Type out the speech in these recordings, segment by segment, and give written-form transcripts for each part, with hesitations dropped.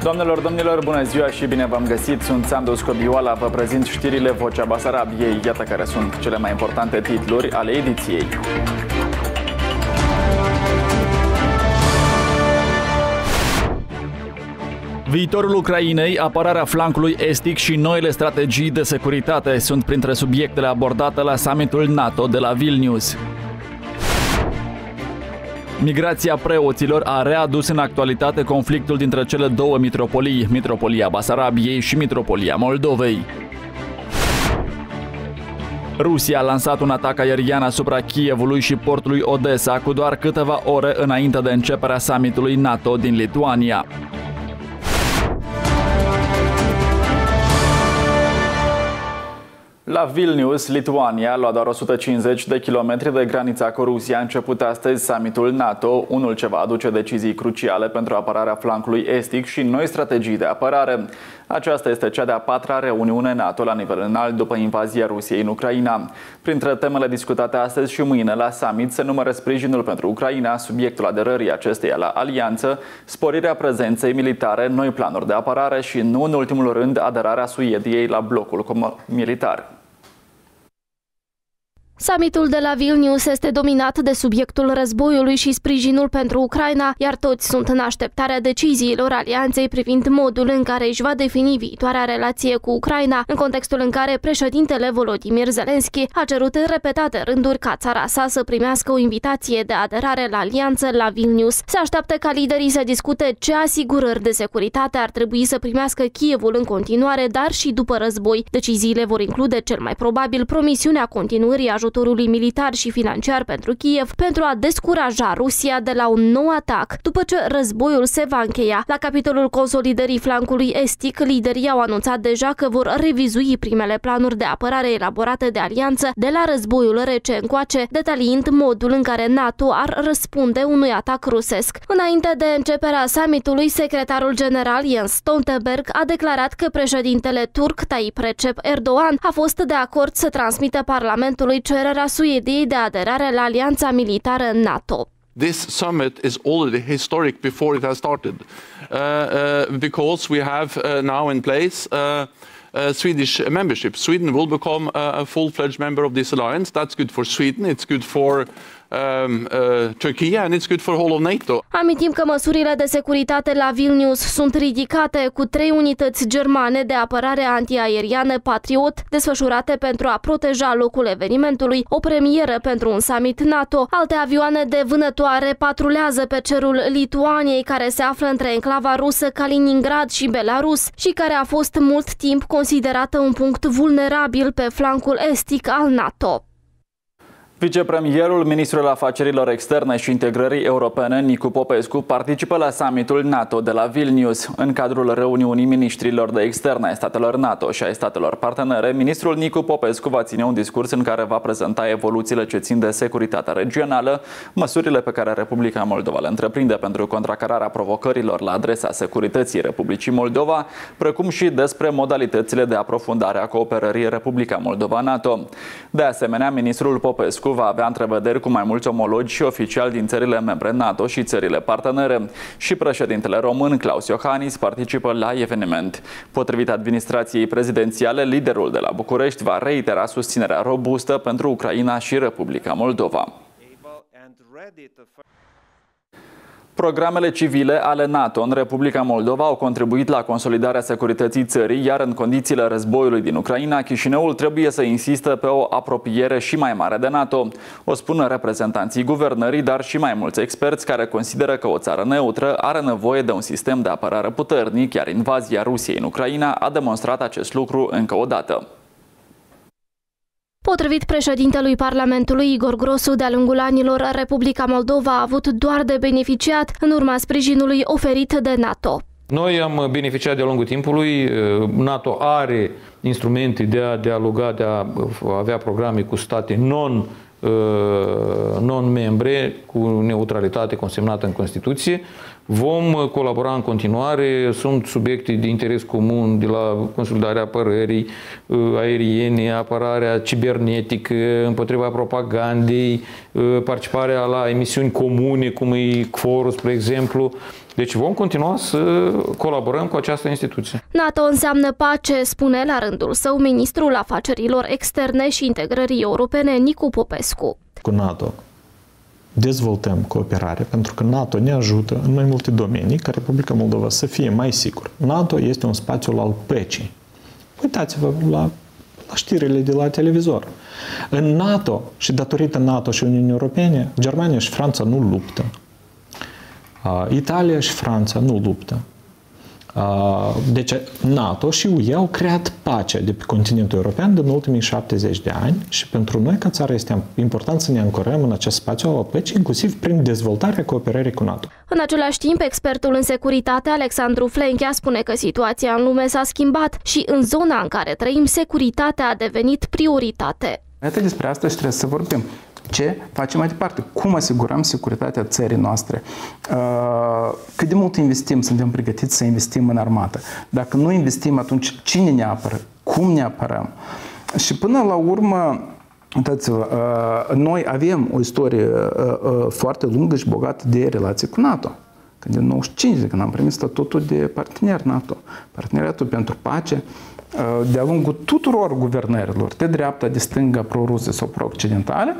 Doamnelor, domnilor, bună ziua și bine v-am găsit. Sunt Sandu Scobioala, vă prezint știrile Vocea Basarabiei. Iată care sunt cele mai importante titluri ale ediției. Viitorul Ucrainei, apărarea flancului estic și noile strategii de securitate sunt printre subiectele abordate la summitul NATO de la Vilnius. Migrația preoților a readus în actualitate conflictul dintre cele două mitropolii, Mitropolia Basarabiei și Mitropolia Moldovei. Rusia a lansat un atac aerian asupra Kievului și portului Odessa cu doar câteva ore înainte de începerea summitului NATO din Lituania. La Vilnius, Lituania, la doar 150 de kilometri de granița cu Rusia, a început astăzi summitul NATO, unul ce va aduce decizii cruciale pentru apărarea flancului estic și noi strategii de apărare. Aceasta este cea de-a patra reuniune NATO la nivel înalt după invazia Rusiei în Ucraina. Printre temele discutate astăzi și mâine la summit se numără sprijinul pentru Ucraina, subiectul aderării acesteia la alianță, sporirea prezenței militare, noi planuri de apărare și, nu în ultimul rând, aderarea Suediei la blocul militar. Summitul de la Vilnius este dominat de subiectul războiului și sprijinul pentru Ucraina, iar toți sunt în așteptarea deciziilor alianței privind modul în care își va defini viitoarea relație cu Ucraina, în contextul în care președintele Volodymyr Zelensky a cerut în repetate rânduri ca țara sa să primească o invitație de aderare la alianță la Vilnius. Se așteaptă ca liderii să discute ce asigurări de securitate ar trebui să primească Kievul în continuare, dar și după război. Deciziile vor include cel mai probabil promisiunea continuării ajutorului militar și financiar pentru Kiev pentru a descuraja Rusia de la un nou atac după ce războiul se va încheia. La capitolul consolidării flancului estic, liderii au anunțat deja că vor revizui primele planuri de apărare elaborate de alianță de la războiul rece încoace, detaliind modul în care NATO ar răspunde unui atac rusesc. Înainte de începerea summitului, secretarul general Jens Stoltenberg a declarat că președintele turc Tayyip Recep Erdogan a fost de acord să transmită Parlamentului cererea Suediei de aderare la alianța militară NATO. This summit is already historic before it has started, because we have now in place Swedish membership. Sweden will become a full-fledged member of this alliance. That's good for Sweden, it's good for Turkey and it's good for whole of NATO. Amintim că măsurile de securitate la Vilnius sunt ridicate, cu 3 unități germane de apărare antiaeriană Patriot desfășurate pentru a proteja locul evenimentului, o premieră pentru un summit NATO. Alte avioane de vânătoare patrulează pe cerul Lituaniei, care se află între enclava rusă Kaliningrad și Belarus și care a fost mult timp considerată un punct vulnerabil pe flancul estic al NATO. Vicepremierul, ministrul afacerilor externe și integrării europene, Nicu Popescu, participă la summitul NATO de la Vilnius. În cadrul reuniunii ministrilor de externe ai statelor NATO și ai statelor partenere, ministrul Nicu Popescu va ține un discurs în care va prezenta evoluțiile ce țin de securitatea regională, măsurile pe care Republica Moldova le întreprinde pentru contracararea provocărilor la adresa securității Republicii Moldova, precum și despre modalitățile de aprofundare a cooperării Republica Moldova-NATO. De asemenea, ministrul Popescu va avea întrevederi cu mai mulți omologi și oficiali din țările membre NATO și țările partenere. Și președintele român, Klaus Iohannis, participă la eveniment. Potrivit administrației prezidențiale, liderul de la București va reitera susținerea robustă pentru Ucraina și Republica Moldova. Programele civile ale NATO în Republica Moldova au contribuit la consolidarea securității țării, iar în condițiile războiului din Ucraina, Chișinăul trebuie să insistă pe o apropiere și mai mare de NATO. O spun reprezentanții guvernării, dar și mai mulți experți care consideră că o țară neutră are nevoie de un sistem de apărare puternic, iar invazia Rusiei în Ucraina a demonstrat acest lucru încă o dată. Potrivit președintelui Parlamentului Igor Grosu, de-a lungul anilor, Republica Moldova a avut doar de beneficiat în urma sprijinului oferit de NATO. Noi am beneficiat de-a lungul timpului. NATO are instrumente de a dialoga, de a avea programe cu state non-membre, cu neutralitate consemnată în Constituție. Vom colabora în continuare, sunt subiecte de interes comun, de la consolidarea apărării aeriene, apărarea cibernetică, împotriva propagandei, participarea la emisiuni comune, cum e Quorus, spre exemplu. Deci vom continua să colaborăm cu această instituție. NATO înseamnă pace, spune la rândul său ministrul afacerilor externe și integrării europene, Nicu Popescu. Cu NATO dezvoltăm cooperare, pentru că NATO ne ajută în mai multe domenii ca Republica Moldova să fie mai sigur. NATO este un spațiu al păcii. Uitați-vă la știrile de la televizor. În NATO și datorită NATO și Uniunii Europene, Germania și Franța nu luptă. Italia și Franța nu luptă. Deci NATO și UE au creat pacea de pe continentul european în ultimii 70 de ani și pentru noi ca țară este important să ne ancorăm în acest spațiu al păcii, inclusiv prin dezvoltarea cooperării cu NATO. În același timp, expertul în securitate Alexandru Flenchea spune că situația în lume s-a schimbat și în zona în care trăim, securitatea a devenit prioritate. Iată, despre asta și trebuie să vorbim. Ce facem mai departe? Cum asigurăm securitatea țării noastre? Cât de mult investim, suntem pregătiți să investim în armată? Dacă nu investim, atunci cine ne apără? Cum ne apărăm? Și până la urmă, uitați-vă, noi avem o istorie foarte lungă și bogată de relații cu NATO. Când în 95, când am primit statutul de partener NATO, Parteneriatul pentru Pace, de-a lungul tuturor guvernărilor, de dreapta, de stânga, pro-ruse sau pro-occidentale,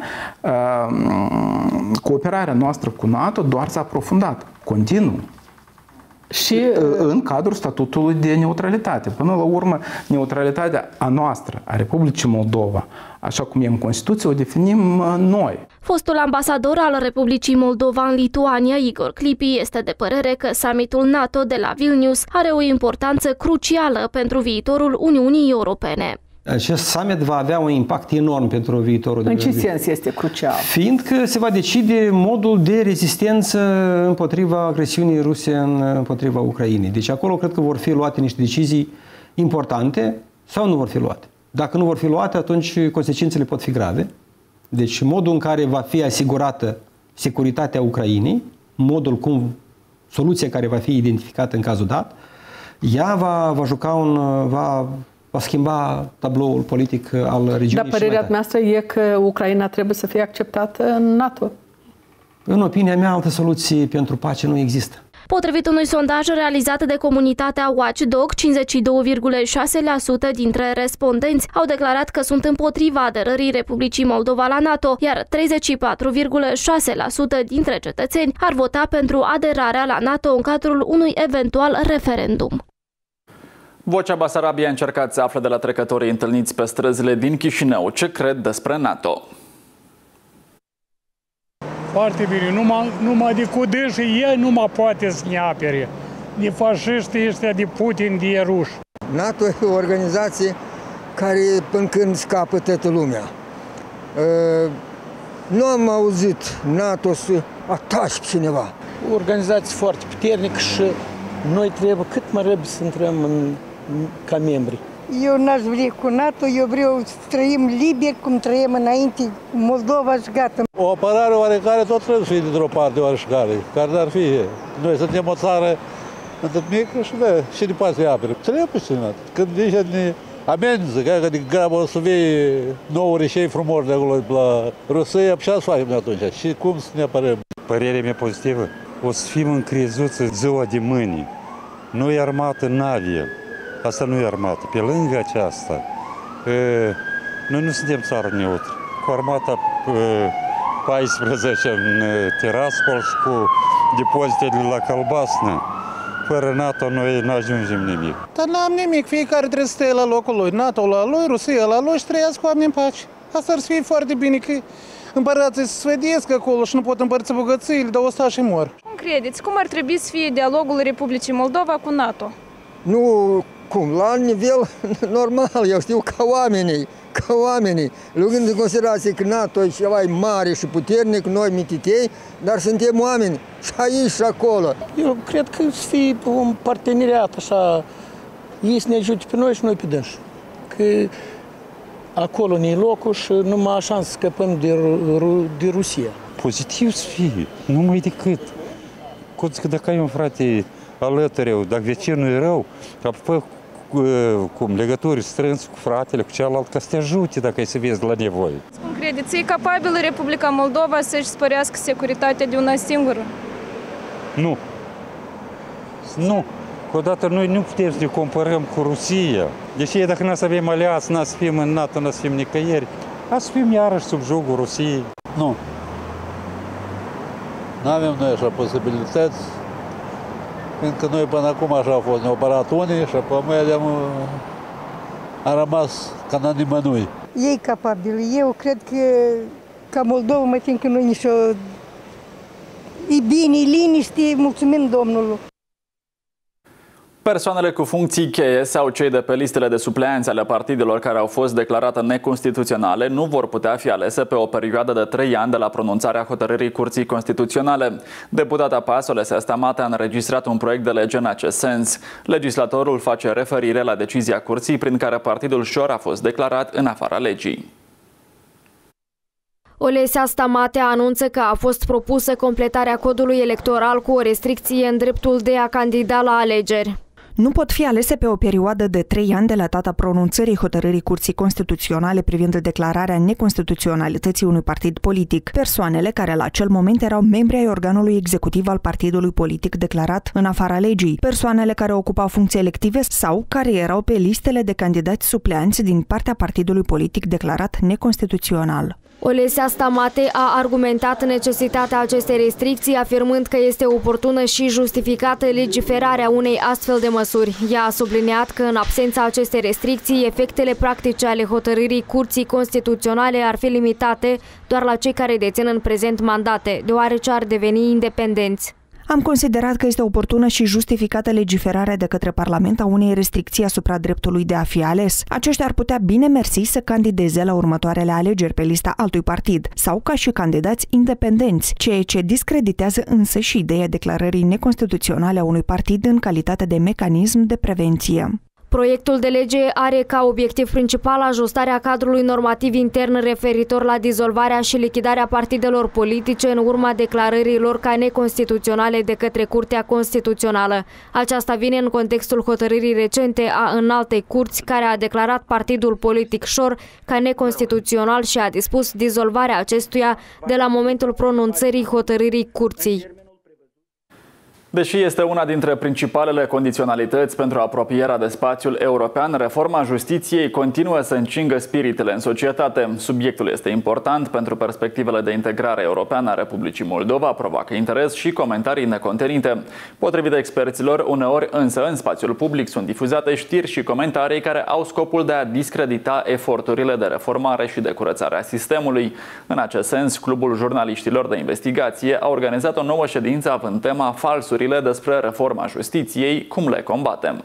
cooperarea noastră cu NATO doar s-a aprofundat, continuu. Și în cadrul statutului de neutralitate. Până la urmă, neutralitatea a noastră, a Republicii Moldova, așa cum e în Constituție, o definim noi. Fostul ambasador al Republicii Moldova în Lituania, Igor Clipi, este de părere că summitul NATO de la Vilnius are o importanță crucială pentru viitorul Uniunii Europene. Acest summit va avea un impact enorm pentru viitorul. În ce sens este crucial? Fiindcă se va decide modul de rezistență împotriva agresiunii ruse împotriva Ucrainei. Deci acolo cred că vor fi luate niște decizii importante sau nu vor fi luate. Dacă nu vor fi luate, atunci consecințele pot fi grave. Deci modul în care va fi asigurată securitatea Ucrainei, modul cum, soluția care va fi identificată în cazul dat, ea va juca va schimba tabloul politic al regiunii. Dar părerea noastră e că Ucraina trebuie să fie acceptată în NATO? În opinia mea, altă soluție pentru pace nu există. Potrivit unui sondaj realizat de comunitatea Watchdog, 52,6% dintre respondenți au declarat că sunt împotriva aderării Republicii Moldova la NATO, iar 34,6% dintre cetățeni ar vota pentru aderarea la NATO în cadrul unui eventual referendum. Vocea Basarabia a încercat să afle de la trecătorii întâlniți pe străzile din Chișinău ce cred despre NATO. Foarte bine, numai de Cudâșii ei nu mă poate să ne apere. De fașiștii ăștia, de Putin, de ruși. NATO e o organizație care până când scapă toată lumea. Nu am auzit NATO să atace cineva. O organizație foarte puternică și noi trebuie cât mai repede să intrăm ca membri. Eu n-aș vrea cu NATO, eu vreau să trăim liber cum trăim înainte, Moldova și gata. O apărare oarecare tot trebuie să fie dintr-o parte oarecare, care n-ar fi. Noi suntem o țară atât mică și de poate să apere. Trebuie să NATO. Când nici ne amenință, că de grabă o să vii nouă reșei frumoși de acolo la Rusia, și asta facem atunci. Și cum să ne apărăm? Părerea mea pozitivă. O să fim încrezuți ziua de mâine. Noi armată n-avem. Asta nu e armată. Pe lângă aceasta, noi nu suntem țară neutră. Cu armata 14 în Tiraspol și cu depozitele la Calbasna, fără NATO noi nu ajungem nimic. Dar n-am nimic. Fiecare trebuie să stea la locul lui. NATO la lui, Rusia la lui și trăiască cu oameni în pace. Asta ar fi foarte bine, că împărații se svedesc acolo și nu pot împărți bogățiile, dar o sta și mor. Cum credeți? Cum ar trebui să fie dialogul Republicii Moldova cu NATO? Nu cum, la nivel normal, eu știu, ca oamenii, luând în considerație că NATO e ceva mare și puternic, noi mititei, dar suntem oameni și aici și acolo. Eu cred că să fie un parteneriat așa, ei să ne ajute pe noi și noi pe dânși. Că acolo ne-i locul și numai așa să scăpăm de Rusia. Pozitiv să fie, numai decât. că dacă ai un frate alături rău, dacă vecinul e rău, fă legături strânse cu fratele, cu celălalt, ca să te ajute dacă ai să vezi la nevoie. Cum credeți, e capabilă Republica Moldova să-și sporească securitatea de una singură? Nu. Nu. Odată noi nu putem să ne comparăm cu Rusia. Deci dacă n-a să avem aliați, n-a să fim în NATO, n-a să fim nicăieri, a să fim iarăși sub jugul Rusiei. Nu. N-avem noi așa posibilități, fiindcă noi până acum așa au fost neoperat unii și apoi noi am rămas ca la nimănui. Ei capabili. Eu cred că ca Moldova mă tin că nu e nicio... E bine, e liniște, mulțumim Domnului. Persoanele cu funcții cheie sau cei de pe listele de supleanți ale partidelor care au fost declarate neconstituționale nu vor putea fi alese pe o perioadă de 3 ani de la pronunțarea hotărârii Curții Constituționale. Deputata PAS, Olesea Stamate, a înregistrat un proiect de lege în acest sens. Legislatorul face referire la decizia Curții prin care partidul Șor a fost declarat în afara legii. Olesea Stamate anunță că a fost propusă completarea codului electoral cu o restricție în dreptul de a candida la alegeri. Nu pot fi alese pe o perioadă de 3 ani de la data pronunțării hotărârii Curții Constituționale privind declararea neconstituționalității unui partid politic, persoanele care la acel moment erau membri ai organului executiv al partidului politic declarat în afara legii, persoanele care ocupau funcții elective sau care erau pe listele de candidați supleanți din partea partidului politic declarat neconstituțional. Olesea Stamate a argumentat necesitatea acestei restricții, afirmând că este oportună și justificată legiferarea unei astfel de măsuri. Ea a subliniat că în absența acestei restricții, efectele practice ale hotărârii Curții Constituționale ar fi limitate doar la cei care dețin în prezent mandate, deoarece ar deveni independenți. Am considerat că este oportună și justificată legiferarea de către Parlament a unei restricții asupra dreptului de a fi ales. Aceștia ar putea bine mersi să candideze la următoarele alegeri pe lista altui partid sau ca și candidați independenți, ceea ce discreditează însă și ideea declarării neconstituționale a unui partid în calitate de mecanism de prevenție. Proiectul de lege are ca obiectiv principal ajustarea cadrului normativ intern referitor la dizolvarea și lichidarea partidelor politice în urma declarărilor ca neconstituționale de către Curtea Constituțională. Aceasta vine în contextul hotărârii recente a Înaltei Curți, care a declarat partidul politic Șor ca neconstituțional și a dispus dizolvarea acestuia de la momentul pronunțării hotărârii Curții. Deși este una dintre principalele condiționalități pentru apropierea de spațiul european, reforma justiției continuă să încingă spiritele în societate. Subiectul este important pentru perspectivele de integrare europeană a Republicii Moldova, provoacă interes și comentarii necontenite. Potrivit experților, uneori însă în spațiul public sunt difuzate știri și comentarii care au scopul de a discredita eforturile de reformare și de curățare a sistemului. În acest sens, Clubul Jurnaliștilor de Investigație a organizat o nouă ședință având tema falsuri despre reforma justiției, cum le combatem.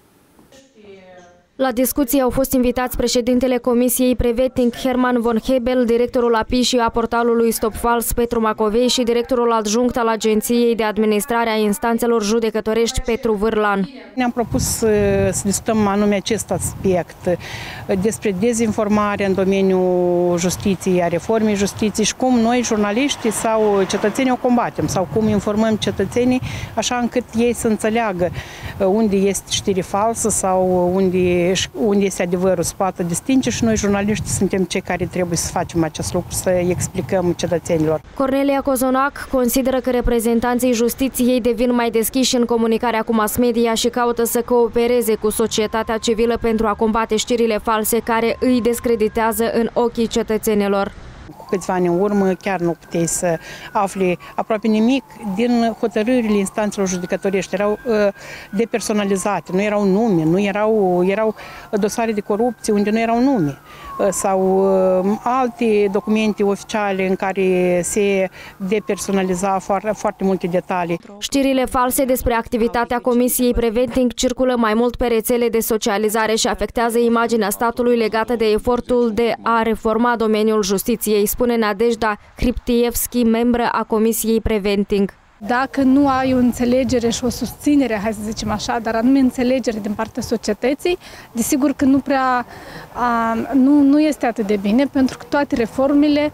La discuție au fost invitați președintele Comisiei Prevetting Herman von Hebel, directorul API și a portalului Stop Fals Petru Macovei și directorul adjunct al Agenției de Administrare a Instanțelor Judecătorești Petru Vârlan. Ne-am propus să discutăm anume acest aspect despre dezinformare în domeniul justiției, a reformei justiției și cum noi, jurnaliștii sau cetățenii, o combatem sau cum informăm cetățenii așa încât ei să înțeleagă unde este știre falsă sau unde este adevărul, se poate distinge și noi, jurnaliștii, suntem cei care trebuie să facem acest lucru, să explicăm cetățenilor. Cornelia Cozonac consideră că reprezentanții justiției devin mai deschiși în comunicarea cu mass media și caută să coopereze cu societatea civilă pentru a combate știrile false care îi descreditează în ochii cetățenilor. Cu câțiva ani în urmă chiar nu puteai să afli aproape nimic din hotărârile instanțelor judecătorești. Erau depersonalizate, nu erau nume, nu erau dosare de corupție unde nu erau nume sau alte documente oficiale în care se depersonaliza foarte multe detalii. Știrile false despre activitatea Comisiei Preventing circulă mai mult pe rețele de socializare și afectează imaginea statului legată de efortul de a reforma domeniul justiției, spune Nadejda Kriptievski, membră a Comisiei Preventing. Dacă nu ai o înțelegere și o susținere, hai să zicem așa, dar anume înțelegere din partea societății, desigur că nu este atât de bine, pentru că toate reformele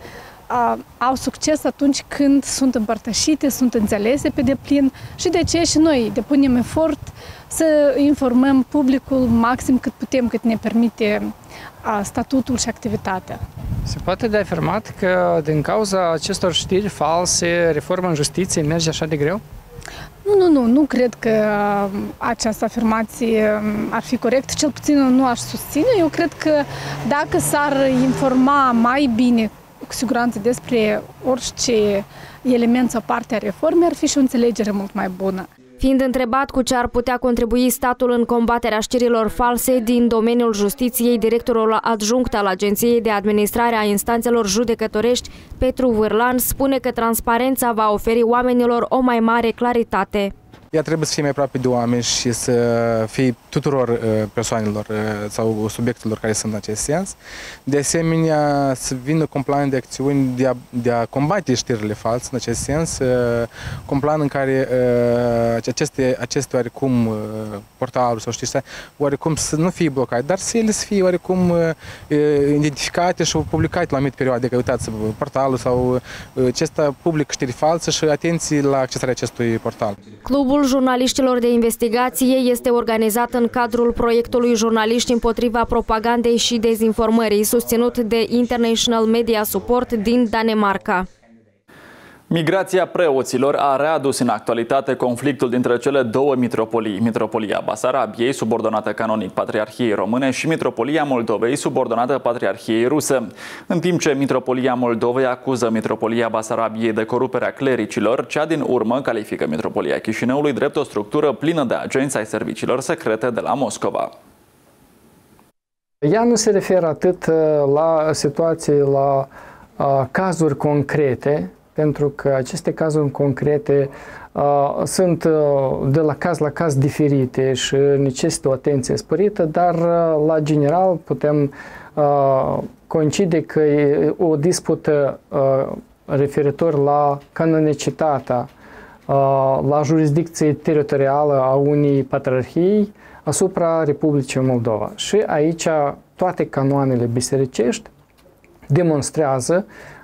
au succes atunci când sunt împărtășite, sunt înțelese pe deplin și de ce și noi depunem efort să informăm publicul maxim cât putem, cât ne permite statutul și activitatea. Se poate de afirmat că din cauza acestor știri false, reforma în justiție merge așa de greu? Nu cred că această afirmație ar fi corectă, cel puțin nu aș susține. Eu cred că dacă s-ar informa mai bine, cu siguranță, despre orice element sau parte a reformei, ar fi și o înțelegere mult mai bună. Fiind întrebat cu ce ar putea contribui statul în combaterea știrilor false din domeniul justiției, directorul adjunct al Agenției de Administrare a Instanțelor Judecătorești, Petru Vârlan, spune că transparența va oferi oamenilor o mai mare claritate. Ea trebuie să fie mai aproape de oameni și să fie tuturor persoanelor sau subiectelor care sunt în acest sens. De asemenea, să vină cu un plan de acțiuni de a combate știrile false în acest sens, cu un plan în care aceste oarecum portaluri sau știri, oarecum să nu fie blocate, dar să ele să fie oarecum identificate și publicate la anumite perioade. Că uitați, portalul sau acesta public știri false și atenție la accesarea acestui portal. Clubul jurnaliștilor de investigație este organizat în cadrul proiectului Jurnaliști împotriva propagandei și dezinformării, susținut de International Media Support din Danemarca. Migrația preoților a readus în actualitate conflictul dintre cele două mitropolii, Mitropolia Basarabiei, subordonată canonic Patriarhiei Române, și Mitropolia Moldovei, subordonată Patriarhiei Rusă. În timp ce Mitropolia Moldovei acuză Mitropolia Basarabiei de coruperea clericilor, cea din urmă califică Mitropolia Chișinăului drept o structură plină de agenți ai serviciilor secrete de la Moscova. Ea nu se referă atât la situații, la cazuri concrete, pentru că aceste cazuri concrete sunt de la caz diferite și necesită o atenție sporită, dar la general putem coincide că e o dispută referitor la canonicitatea, la jurisdicție teritorială a unei patriarhii asupra Republicii Moldova. Și aici toate canoanele bisericești demonstrează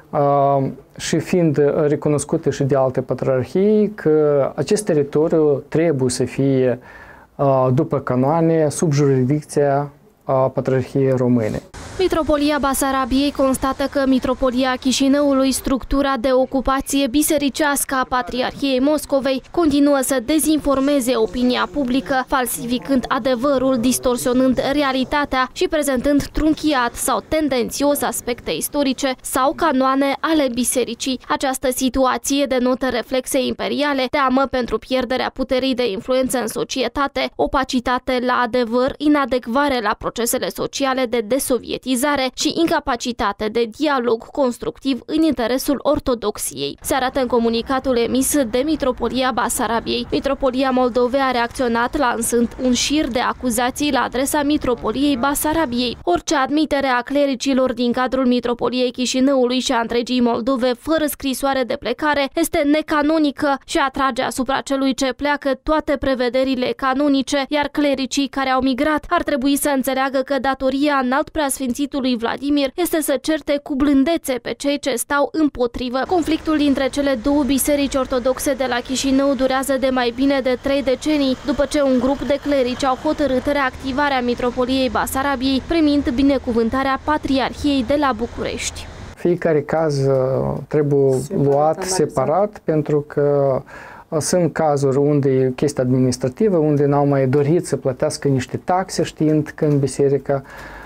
și fiind recunoscute și de alte patriarhii, că acest teritoriu trebuie să fie, după canoane, sub jurisdicția Patriarhiei Române. Mitropolia Basarabiei constată că Mitropolia Chișinăului, structura de ocupație bisericească a Patriarhiei Moscovei, continuă să dezinformeze opinia publică, falsificând adevărul, distorsionând realitatea și prezentând trunchiat sau tendențios aspecte istorice sau canoane ale bisericii. Această situație denotă reflexe imperiale, teamă pentru pierderea puterii de influență în societate, opacitate la adevăr, inadecvare la procesele sociale de desovietizare și incapacitate de dialog constructiv în interesul ortodoxiei. Se arată în comunicatul emis de Mitropolia Basarabiei. Mitropolia Moldovei a reacționat lansând un șir de acuzații la adresa Mitropoliei Basarabiei. Orice admitere a clericilor din cadrul Mitropoliei Chișinăului și a întregii Moldove fără scrisoare de plecare este necanonică și atrage asupra celui ce pleacă toate prevederile canonice, iar clericii care au migrat ar trebui să înțeleagă că datoria înalt preasfințitului Vladimir este să certe cu blândețe pe cei ce stau împotrivă. Conflictul dintre cele două biserici ortodoxe de la Chișinău durează de mai bine de 3 decenii, după ce un grup de clerici au hotărât reactivarea Mitropoliei Basarabiei, primind binecuvântarea Patriarhiei de la București. Fiecare caz trebuie luat separat, pentru că sunt cazuri unde e chestie administrativă, unde n-au mai dorit să plătească niște taxe, știind că în biserica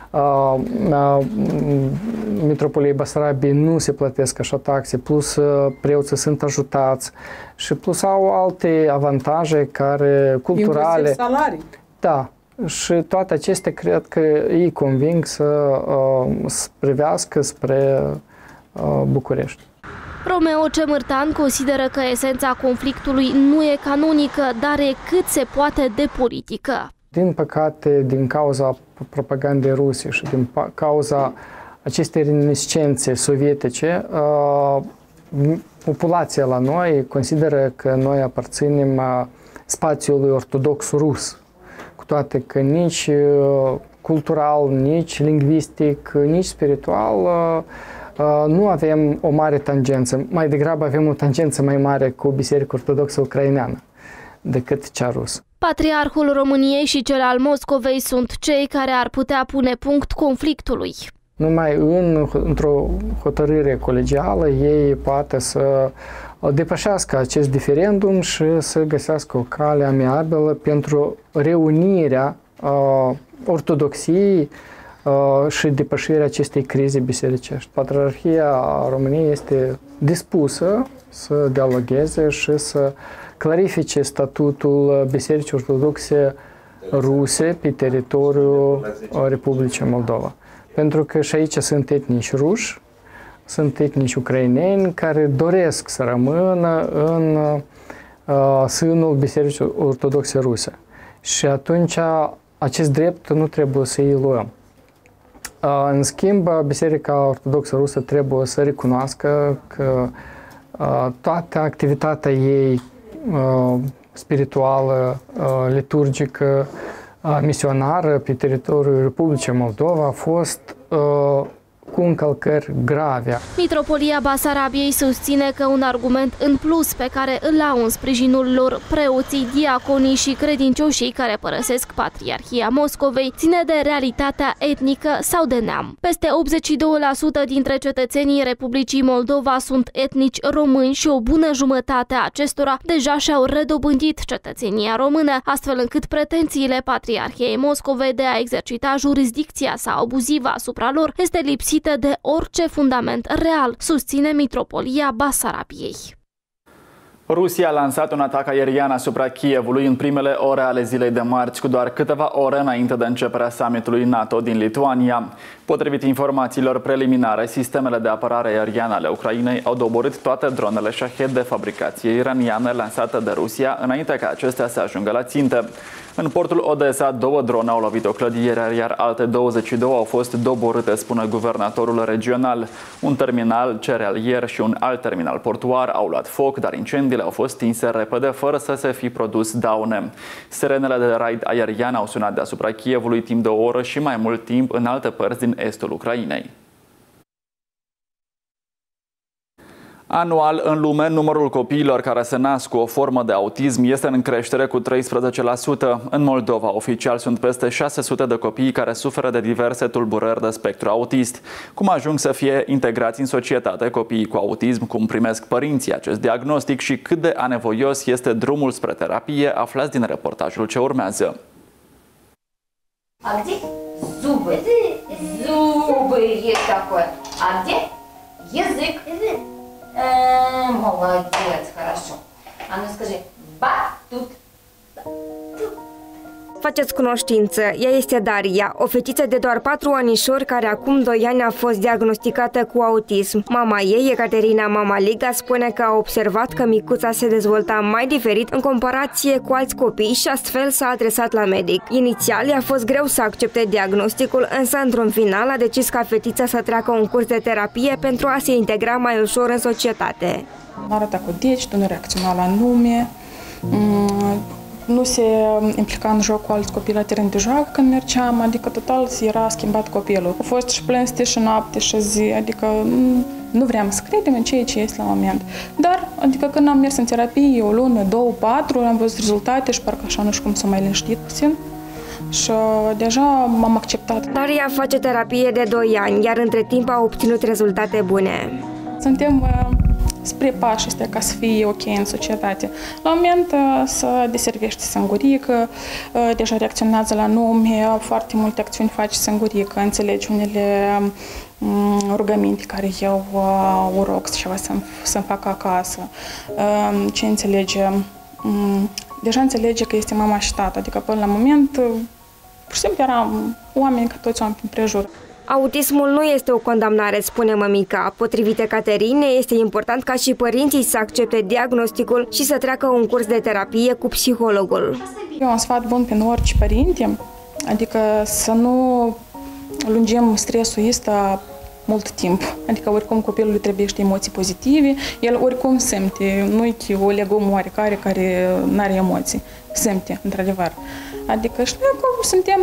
Mitropoliei Basarabiei nu se plătesc așa taxe, plus preoții sunt ajutați și plus au alte avantaje care culturale. Inclusiv salarii. Da. Și toate acestea cred că îi conving să privească spre București. Romeo Cemârtan consideră că esența conflictului nu e canonică, dar e cât se poate de politică. Din păcate, din cauza propagandei ruse și din cauza acestei reminiscențe sovietice, populația la noi consideră că noi aparținem spațiului ortodox rus, cu toate că nici cultural, nici lingvistic, nici spiritual nu avem o mare tangență, mai degrabă avem o tangență mai mare cu Biserica Ortodoxă Ucraineană decât cea rusă. Patriarhul României și cel al Moscovei sunt cei care ar putea pune punct conflictului. Numai într-o hotărâre colegială ei poate să depășească acest diferendum și să găsească o cale amiabilă pentru reunirea ortodoxiei și depășirea acestei crize bisericești. Patriarhia României este dispusă să dialogueze și să clarifice statutul Bisericii Ortodoxe Ruse pe teritoriul Republicii Moldova. Pentru că și aici sunt etnici ruși, sunt etnici ucraineni care doresc să rămână în sânul Bisericii Ortodoxe Ruse. Și atunci acest drept nu trebuie să îi luăm. În schimb, Biserica Ortodoxă Rusă trebuie să recunoască că toată activitatea ei spirituală, liturgică, misionară pe teritoriul Republicii Moldova a fost cu încălcări grave. Mitropolia Basarabiei susține că un argument în plus pe care îl au în sprijinul lor preoții, diaconii și credincioșii care părăsesc Patriarhia Moscovei ține de realitatea etnică sau de neam. Peste 82% dintre cetățenii Republicii Moldova sunt etnici români și o bună jumătate a acestora deja și-au redobândit cetățenia română, astfel încât pretențiile Patriarhiei Moscovei de a exercita jurisdicția sau abuzivă asupra lor este lipsită de orice fundament real, susține Mitropolia Basarabiei. Rusia a lansat un atac aerian asupra Kievului în primele ore ale zilei de marți, cu doar câteva ore înainte de începerea summitului NATO din Lituania. Potrivit informațiilor preliminare, sistemele de apărare aeriană ale Ucrainei au doborât toate dronele Shahed de fabricație iraniană lansate de Rusia înainte ca acestea să ajungă la țintă. În portul Odessa, 2 drone au lovit o clădire, iar alte 22 au fost doborâte, spune guvernatorul regional. Un terminal cerealier și un alt terminal portuar au luat foc, dar incendiile au fost stinse repede, fără să se fi produs daune. Sirenele de raid aerian au sunat deasupra Kievului timp de o oră și mai mult timp în alte părți din estul Ucrainei. Anual, în lume, numărul copiilor care se nasc cu o formă de autism este în creștere cu 13%. În Moldova, oficial, sunt peste 600 de copii care suferă de diverse tulburări de spectru autist. Cum ajung să fie integrați în societate copiii cu autism, cum primesc părinții acest diagnostic și cât de anevoios este drumul spre terapie, aflați din reportajul ce urmează. А где зубы? Зубы есть такое. А где язык? Молодец, хорошо. А ну скажи, батут. Faceți cunoștință, ea este Daria, o fetiță de doar 4 anișori care acum 2 ani a fost diagnosticată cu autism. Mama ei, Ecaterina Mamaliga, spune că a observat că micuța se dezvolta mai diferit în comparație cu alți copii și astfel s-a adresat la medic. Inițial i-a fost greu să accepte diagnosticul, însă într-un final a decis ca fetița să treacă un curs de terapie pentru a se integra mai ușor în societate. Arăta cu degetul, nu reacționa la nume, nu se implica în joc cu alți copii la teren de joacă când mergeam, adică total era schimbat copilul. A fost și plânste și noapte și zi, adică nu vreau să credem în ceea ce este la moment. Dar, adică când am mers în terapie o lună, 2, 4, am văzut rezultate și parcă așa nu știu cum s-a mai liniștit puțin. Și deja m-am acceptat. Daria face terapie de 2 ani, iar între timp a obținut rezultate bune. Suntem spre pașii ăștia ca să fie ok în societate. La moment să deservește singurică, deja reacționează la nume, foarte multe acțiuni face singurică, înțelege unele rugăminte care eu o rog ceva să-mi facă acasă. Ce înțelege? Deja înțelege că este mama și tata, adică până la moment pur și simplu eram oameni ca toți oameni prin prejur. Autismul nu este o condamnare, spune mămica. Potrivit Ecaterinei, este important ca și părinții să accepte diagnosticul și să treacă un curs de terapie cu psihologul. Eu un sfat bun pentru orice părinte, adică să nu lungim stresul ăsta mult timp. Adică oricum copilul trebuie emoții pozitive, el oricum simte, nu-i o legumă oarecare care nu are emoții, simte, într-adevăr. Adică știu că suntem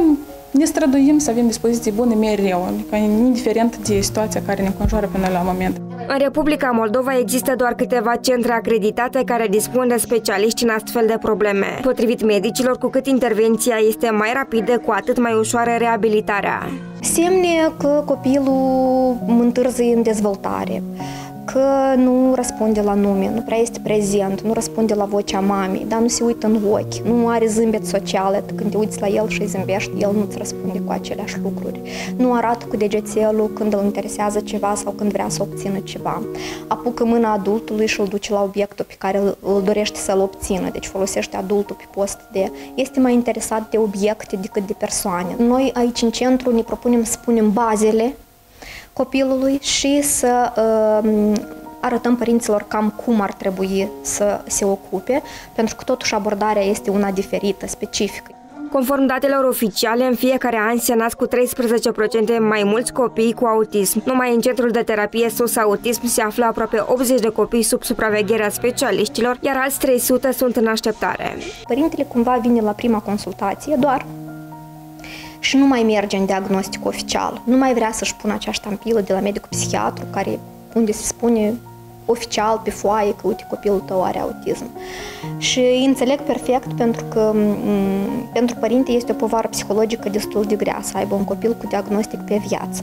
ne străduim să avem dispoziții bune mereu, adică indiferent de situația care ne înconjoară pe noi la moment. În Republica Moldova există doar câteva centre acreditate care dispun de specialiști în astfel de probleme. Potrivit medicilor, cu cât intervenția este mai rapidă, cu atât mai ușoară reabilitarea. Semne că copilul întârzie în dezvoltare, că nu răspunde la nume, nu prea este prezent, nu răspunde la vocea mamei, dar nu se uită în ochi, nu are zâmbet social, când te uiți la el și îi zâmbești, el nu-ți răspunde cu aceleași lucruri. Nu arată cu degețelul când îl interesează ceva sau când vrea să obțină ceva. Apucă mâna adultului și îl duce la obiectul pe care îl dorește să-l obțină, deci folosește adultul pe post de... Este mai interesat de obiecte decât de persoane. Noi aici în centru ne propunem să punem bazele copilului și să arătăm părinților cam cum ar trebui să se ocupe, pentru că totuși abordarea este una diferită, specifică. Conform datelor oficiale, în fiecare an se nasc cu 13% mai mulți copii cu autism. Numai în centrul de terapie SOS Autism se află aproape 80 de copii sub supravegherea specialiștilor, iar alți 300 sunt în așteptare. Părintele cumva vine la prima consultație doar și nu mai merge în diagnostic oficial. Nu mai vrea să-și pună acea ștampilă de la medicul psihiatru unde se spune oficial pe foaie că, uite, copilul tău are autism. Și înțeleg perfect pentru că pentru părinte este o povară psihologică destul de grea să aibă un copil cu diagnostic pe viață.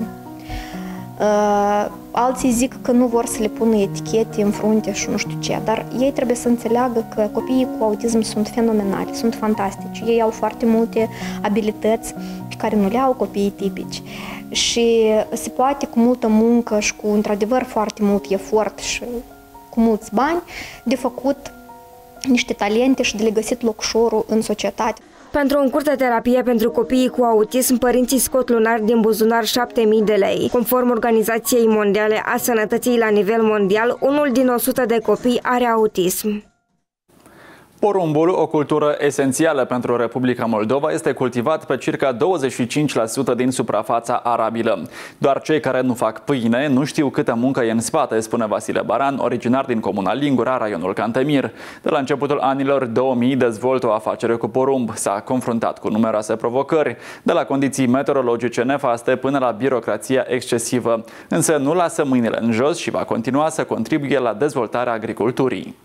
Alții zic că nu vor să le pună etichete în frunte și nu știu ce, dar ei trebuie să înțeleagă că copiii cu autism sunt fenomenali, sunt fantastici. Ei au foarte multe abilități pe care nu le au copiii tipici și se poate cu multă muncă și cu într-adevăr foarte mult efort și cu mulți bani de făcut niște talente și de le găsit locșorul în societate. Pentru un curs de terapie pentru copiii cu autism, părinții scot lunar din buzunar 7.000 de lei. Conform Organizației Mondiale a Sănătății la nivel mondial, unul din 100 de copii are autism. Porumbul, o cultură esențială pentru Republica Moldova, este cultivat pe circa 25% din suprafața arabilă. Doar cei care nu fac pâine nu știu câtă muncă e în spate, spune Vasile Baran, originar din comuna Lingura, raionul Cantemir. De la începutul anilor 2000 dezvoltă o afacere cu porumb. S-a confruntat cu numeroase provocări, de la condiții meteorologice nefaste până la birocrația excesivă. Însă nu lasă mâinile în jos și va continua să contribuie la dezvoltarea agriculturii.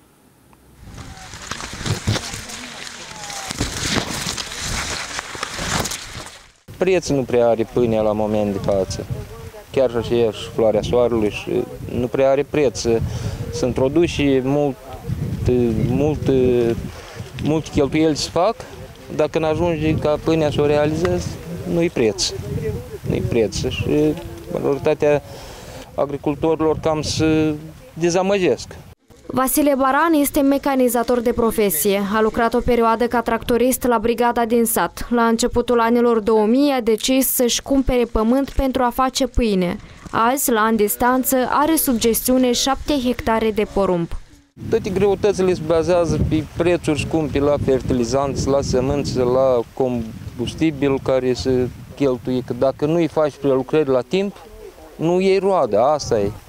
Preț nu prea are pâinea la moment de față. Chiar și floarea soarelui și nu prea are preț. Sunt produși mult cheltuieli se fac. Dacă n-ajunge ca pâinea să o realizezi, nu-i preț. Nu-i preț. Și majoritatea agricultorilor cam se dezamăgesc. Vasile Baran este mecanizator de profesie. A lucrat o perioadă ca tractorist la brigada din sat. La începutul anilor 2000 a decis să-și cumpere pământ pentru a face pâine. Azi, la an distanță, are sub gestiune 7 hectare de porumb. Toate greutățile se bazează pe prețuri scumpe la fertilizanți, la sămânțe, la combustibil care se cheltuie. Că dacă nu îi faci prelucrări la timp, nu iei roadă. Asta e.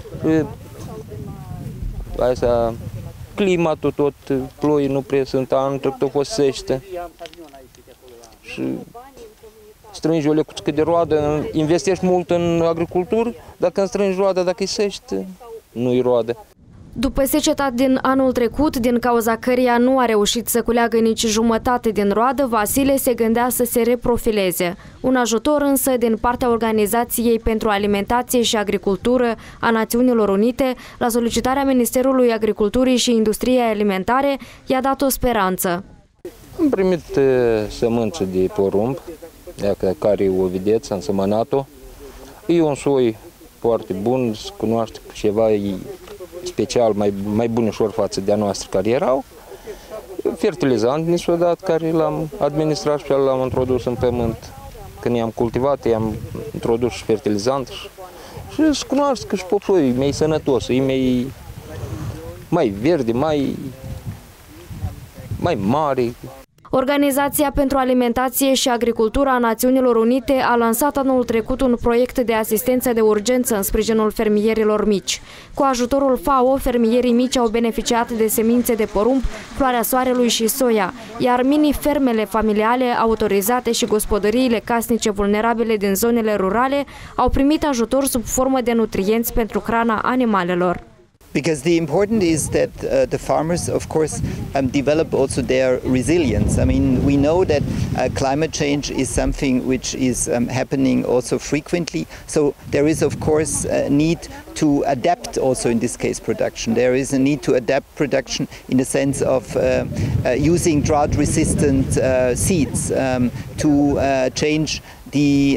Asta, climatul tot, ploi nu prea sunt, anul trecut a fost sește. Și strângi o lecuțică de roadă, investești mult în agricultură, dacă strângi roadă, dacă e sește, nu-i roadă. După seceta din anul trecut, din cauza căreia nu a reușit să culeagă nici jumătate din roadă, Vasile se gândea să se reprofileze. Un ajutor însă din partea Organizației pentru Alimentație și Agricultură a Națiunilor Unite, la solicitarea Ministerului Agriculturii și Industriei Alimentare, i-a dat o speranță. Am primit sămânță de porumb, care o vedeți, am sămănat-o. E un soi foarte bun, se cunoaște că ceva special, mai bunișor față de a noastră care erau. Fertilizant ni s-a dat, care l-am administrat și l-am introdus în pământ. Când i-am cultivat, i-am introdus și fertilizant și se cunoaște că și poploiul e mai sănătos, e mai verde, mai mare. Organizația pentru Alimentație și Agricultură a Națiunilor Unite a lansat anul trecut un proiect de asistență de urgență în sprijinul fermierilor mici. Cu ajutorul FAO, fermierii mici au beneficiat de semințe de porumb, floarea soarelui și soia, iar mini-fermele familiale autorizate și gospodăriile casnice vulnerabile din zonele rurale au primit ajutor sub formă de nutrienți pentru hrana animalelor. Because the important is that the farmers, of course, develop also their resilience. I mean, we know that climate change is something which is happening also frequently. So there is, of course, a need to adapt also in this case production. There is a need to adapt production in the sense of using drought-resistant seeds to change the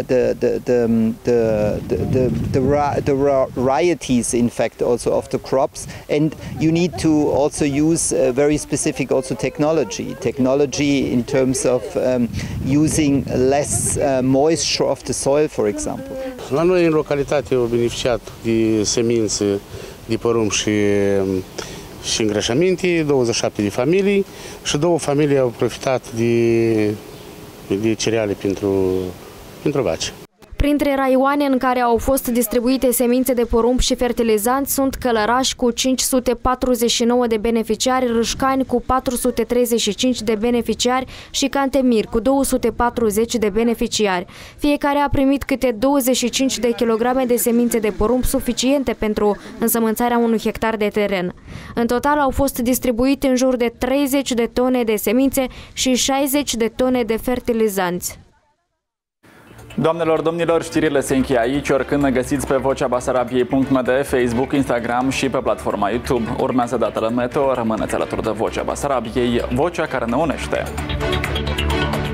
varieties, in fact, also of the crops, and you need to also use very specific also technology in terms of using less moisture of the soil, for example. La noi în localitate au beneficiat de semințe de porumb și îngrășăminte, 27 de familii și 2 familii au profitat de cereale pentru vaci. Printre raioane în care au fost distribuite semințe de porumb și fertilizanți sunt Călăraș cu 549 de beneficiari, Râșcani cu 435 de beneficiari și Cantemir cu 240 de beneficiari. Fiecare a primit câte 25 de kilograme de semințe de porumb suficiente pentru însămânțarea unui hectar de teren. În total au fost distribuite în jur de 30 de tone de semințe și 60 de tone de fertilizanți. Doamnelor, domnilor, știrile se încheie aici, oricând ne găsiți pe voceabasarabiei.md, Facebook, Instagram și pe platforma YouTube. Urmează datele meteo, rămâneți alături de Vocea Basarabiei, vocea care ne unește.